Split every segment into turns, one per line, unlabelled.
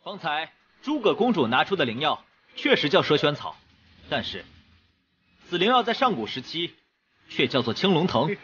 方才诸葛公主拿出的灵药确实叫蛇旋草，但是此灵药在上古时期却叫做青龙藤。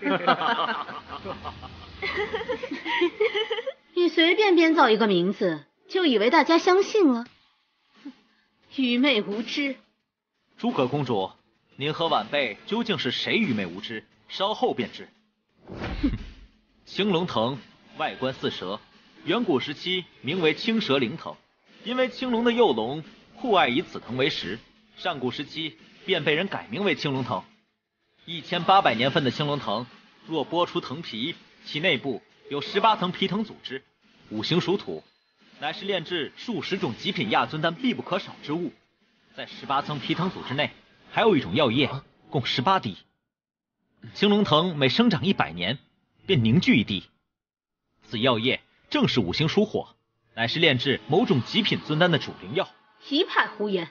你随便编造一个名字，就以为大家相信了？愚昧无知！
诸葛公主，您和晚辈究竟是谁愚昧无知？稍后便知。青龙藤外观似蛇，远古时期名为青蛇灵藤，因为青龙的幼龙酷爱以此藤为食，上古时期便被人改名为青龙藤。1800年份的青龙藤，若剥出藤皮，其内部有18层皮藤组织，五行属土，乃是炼制数十种极品亚尊丹必不可少之物。在18层皮藤组织内，还有一种药液，共18滴。青龙藤每生长100年，便凝聚一滴。此药液正是五行属火，乃是炼制某种极品尊丹的主灵药。
一派胡言！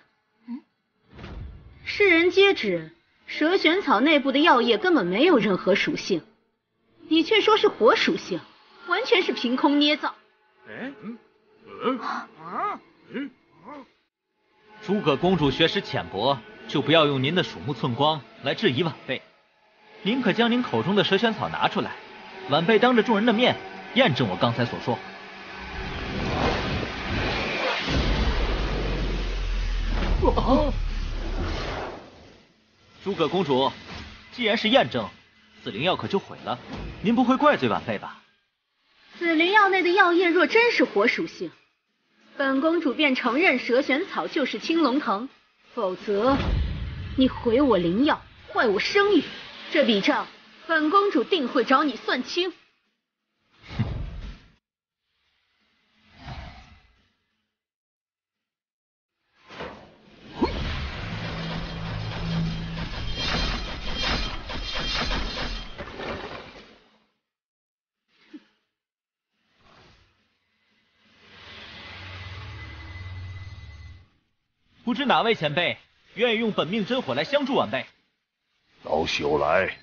世人皆知，蛇旋草内部的药液根本没有任何属性，你却说是火属性，完全是凭空捏造。
诸葛公主学识浅薄，就不要用您的鼠目寸光来质疑晚辈。您可将您口中的蛇旋草拿出来，晚辈当着众人的面验证我刚才所说。诸葛公主，既然是验证，此灵药可就毁了，您不会怪罪晚辈吧？
此灵药内的药液若真是火属性，本公主便承认蛇旋草就是青龙藤，否则你毁我灵药，坏我声誉，这笔账本公主定会找你算清。
不知哪位前辈愿意用本命真火来相助晚辈？
老朽来。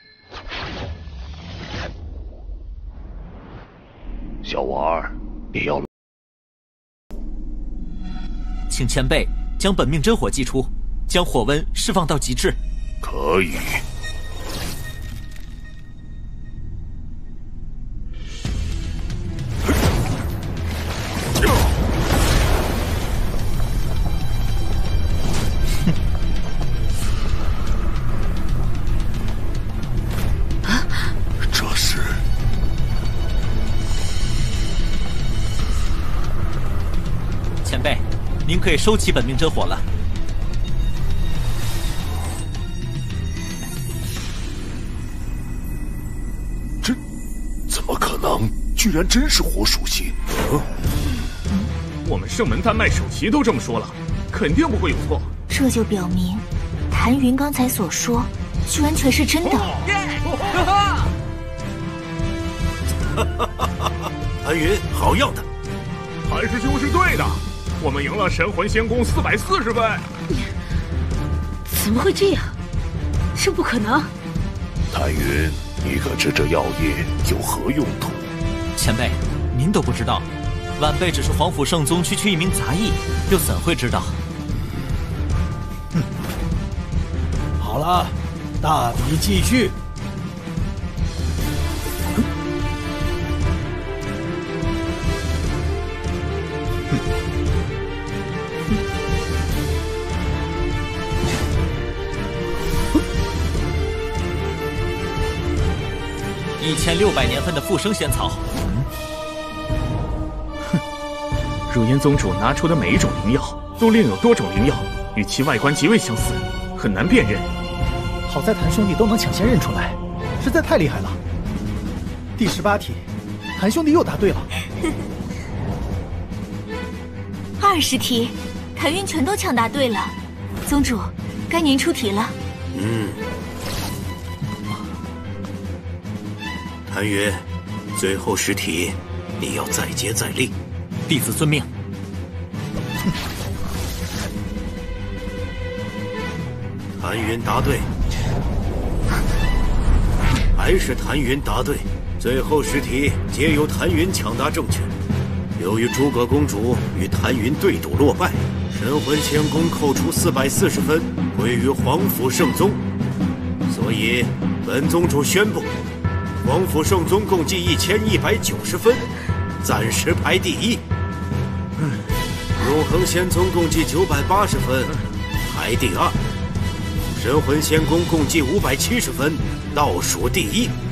小娃儿，你要？
请前辈将本命真火祭出，将火温释放到极致。
可以。
您可以收起本命真火了。
这怎么可能？居然真是火属性！
我们圣门丹麦首席都这么说了，肯定不会有错。
这就表明，谭云刚才所说，居然全是真的。
谭云，好样的！
谭师兄是对的。我们赢了神魂仙宫440分。
怎么会这样？这不可能！
谭云，你可知这药液有何用途？
前辈，您都不知道，晚辈只是皇府圣宗区区一名杂役，又怎会知道？
好了，大比继续。
1600年份的复生仙草。
如烟宗主拿出的每一种灵药，都另有多种灵药，与其外观极为相似，很难辨认。
好在谭兄弟都能抢先认出来，实在太厉害了。第18题，谭兄弟又答对了。
20题，谭云全都抢答对了。宗主，该您出题了。
谭云，最后10题，你要再接再厉。
弟子遵命。
谭云答对，还是谭云答对。最后10题皆由谭云抢答正确。
由于诸葛公主与谭云对赌落败，神魂仙宫扣除440分，归于皇府圣宗。所以，本宗主宣布，皇府圣宗共计1190分，暂时排第一。永恒仙宗共计980分，排第二。神魂仙宫共计570分，倒数第一。